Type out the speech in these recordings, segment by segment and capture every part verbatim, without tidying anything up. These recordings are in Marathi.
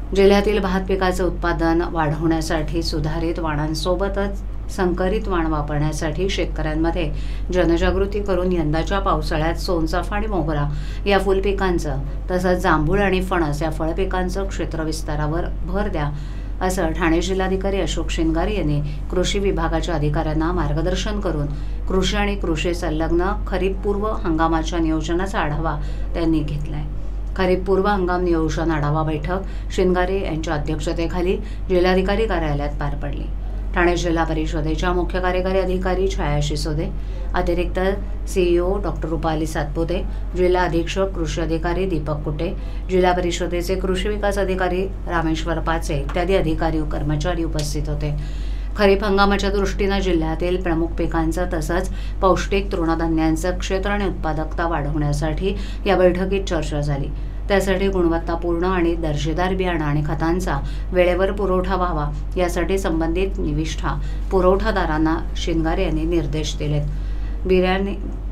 जिल्ह्यातील भात पिकाचं उत्पादन वाढवण्यासाठी सुधारित वाणांसोबतच संकरित वाण वापरण्यासाठी शेतकऱ्यांमध्ये जनजागृती करून यंदाच्या पावसाळ्यात सोनचाफा आणि मोगरा या फुलपिकांचं तसंच जांभूळ आणि फणस या फळपिकांचं क्षेत्रविस्तारावर भर द्या, असं ठाणे जिल्हाधिकारी अशोक शिनगारे यांनी कृषी विभागाच्या अधिकाऱ्यांना मार्गदर्शन करून कृषी आणि कृषी संलग्न खरीपपूर्व हंगामाच्या नियोजनाचा आढावा त्यांनी घेतलाय। खरीप पूर्व हंगाम नियोजन आढावा बैठक शिनगारे यांच्या अध्यक्षतेखाली जिल्हाधिकारी कार्यालयात पार पडली। ठाणे जिल्हा परिषदेच्या मुख्य कार्यकारी अधिकारी छाया शिसोदे, अतिरिक्त सीईओ डॉक्टर रुपाली सातपुते, जिल्हा अधीक्षक कृषी अधिकारी दीपक कुटे, जिल्हा परिषदेचे कृषी विकास अधिकारी रामेश्वर पाचे इत्यादी अधिकारी व कर्मचारी उपस्थित होते। खरीप हंगामाच्या दृष्टीने जिल्ह्यातील प्रमुख पिकांचं तसंच पौष्टिक तृणधान्यांचं क्षेत्र आणि उत्पादकता वाढवण्यासाठी या बैठकीत चर्चा झाली। त्यासाठी गुणवत्तापूर्ण आणि दर्जेदार बियाणं आणि खतांचा वेळेवर पुरवठा व्हावा यासाठी संबंधित निविष्ठा पुरवठादारांना शिनगारे यांनी निर्देश दिलेत। बियाणे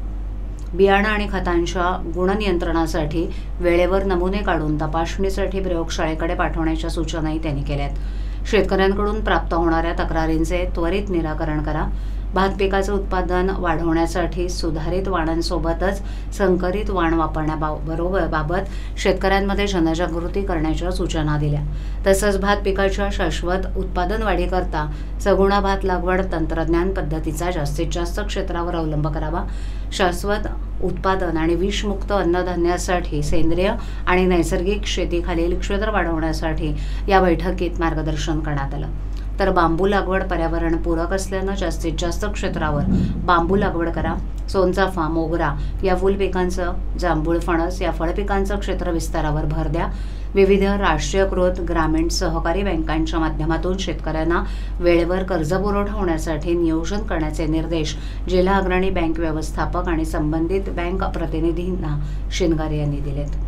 बियाणं आणि खतांच्या गुणनियंत्रणासाठी वेळेवर नमुने काढून तपासणीसाठी प्रयोगशाळेकडे पाठवण्याच्या सूचनाही त्यांनी केल्यात। शेतकऱ्यांकडून प्राप्त होणाऱ्या तक्रारींचे त्वरित निराकरण करा। भात पिकाचं उत्पादन वाढवण्यासाठी सुधारित वाणांसोबतच संकरित वाण वापरण्याबरोबर बाबत शेतकऱ्यांमध्ये जनजागृती करण्याच्या सूचना दिल्या। तसंच भात पिकाच्या शाश्वत उत्पादन वाढीकरता सगुणा भात लागवड तंत्रज्ञान पद्धतीचा जास्तीत जास्त क्षेत्रावर अवलंब करावा। शाश्वत उत्पादन आणि विषमुक्त अन्नधान्यासाठी सेंद्रिय आणि नैसर्गिक शेतीखालील क्षेत्र वाढवण्यासाठी या बैठकीत मार्गदर्शन करण्यात आलं। तर बांबू लागवड पर्यावरणपूरक असल्यानं जास्तीत जास्त क्षेत्रावर बांबू लागवड करा। सोनचाफा, मोगरा या फुलपिकांचं, जांभूळ, फणस या फळपिकांचं क्षेत्र विस्तारावर भर द्या। विविध राष्ट्रीयकृत ग्रामीण सहकारी बँकांच्या माध्यमातून शेतकऱ्यांना वेळेवर कर्ज पुरवठा होण्यासाठी नियोजन करण्याचे निर्देश जिल्हा अग्रणी बँक व्यवस्थापक आणि संबंधित बँक प्रतिनिधींना शिनगारे यांनी दिलेत।